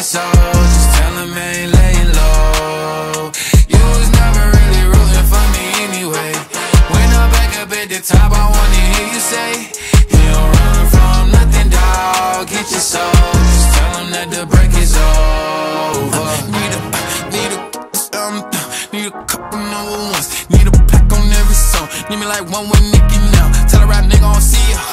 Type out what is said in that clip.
your soul. Just tell him I ain't laying low. You was never really rooting for me anyway. When I'm back up at the top, I wanna hear you say, you don't run from nothing, dawg. Get your soul. Just tell him that the break is over. Need a couple number ones. Need a pack on every song. Need me like one with Nicki now. Tell a rap nigga I don't see ya.